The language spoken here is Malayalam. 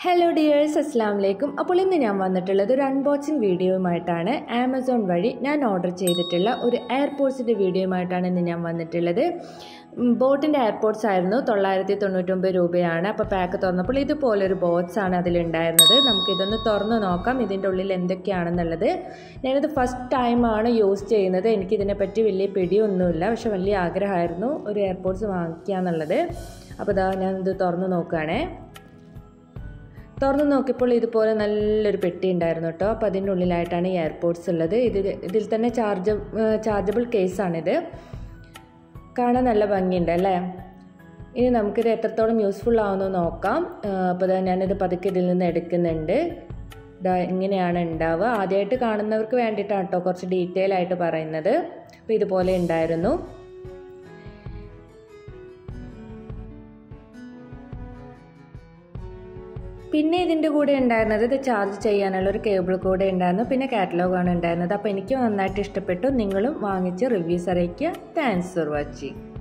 ഹലോ ഡിയേഴ്സ്, അസ്സലാമു അലൈക്കും. അപ്പോൾ ഇന്ന് ഞാൻ വന്നിട്ടുള്ളത് ഒരു അൺബോക്സിങ് വീഡിയോയുമായിട്ടാണ്. ആമസോൺ വഴി ഞാൻ ഓർഡർ ചെയ്തിട്ടുള്ള ഒരു എയർപോഡ്സിൻ്റെ വീഡിയോയുമായിട്ടാണ് ഇന്ന് ഞാൻ വന്നിട്ടുള്ളത്. ബോട്ടിൻ്റെ എയർപോഡ്സ് ആയിരുന്നു, 999 രൂപയാണ്. അപ്പോൾ പാക്ക് തുറന്നപ്പോൾ ഇതുപോലൊരു ബോക്സാണ് അതിലുണ്ടായിരുന്നത്. നമുക്കിതൊന്ന് തുറന്ന് നോക്കാം ഇതിൻ്റെ ഉള്ളിൽ എന്തൊക്കെയാണെന്നുള്ളത്. ഞാനിത് ഫസ്റ്റ് ടൈമാണ് യൂസ് ചെയ്യുന്നത്. എനിക്കിതിനെപ്പറ്റി വലിയ പിടിയൊന്നുമില്ല, പക്ഷെ വലിയ ആഗ്രഹമായിരുന്നു ഒരു എയർപോഡ്സ് വാങ്ങിക്കുക എന്നുള്ളത്. അപ്പോൾ ഇതാ ഞാനിത് തുറന്ന് നോക്കുകയാണേ. തുറന്ന് നോക്കിയപ്പോൾ ഇതുപോലെ നല്ലൊരു പെട്ടി ഉണ്ടായിരുന്നു കേട്ടോ. അപ്പോൾ അതിൻ്റെ ഉള്ളിലായിട്ടാണ് ഈ എയർപോഡ്സ് ഉള്ളത്. ഇതിൽ തന്നെ ചാർജബിൾ കേസാണിത്. കാണാൻ നല്ല ഭംഗിയുണ്ട് അല്ലേ. ഇനി നമുക്കിത് എത്രത്തോളം യൂസ്ഫുൾ ആവുമെന്ന് നോക്കാം. അപ്പോൾ ഞാനിത് പതുക്കെ ഇതിൽ നിന്ന് എടുക്കുന്നുണ്ട്. ഇങ്ങനെയാണ് ഉണ്ടാവുക. ആദ്യമായിട്ട് കാണുന്നവർക്ക് വേണ്ടിയിട്ടാണ് കേട്ടോ കുറച്ച് ഡീറ്റെയിൽ ആയിട്ട് പറയുന്നത്. അപ്പോൾ ഇതുപോലെ ഉണ്ടായിരുന്നു. പിന്നെ ഇതിൻ്റെ കൂടെ ഉണ്ടായിരുന്നത് ഇത് ചാർജ് ചെയ്യാനുള്ളൊരു കേബിൾ കൂടെ ഉണ്ടായിരുന്നു. പിന്നെ കാറ്റലോഗാണ് ഉണ്ടായിരുന്നത്. അപ്പോൾ എനിക്ക് നന്നായിട്ട് ഇഷ്ടപ്പെട്ടു. നിങ്ങളും വാങ്ങിച്ച് റിവ്യൂസ് അറിയിക്കുക. Thanks for watching.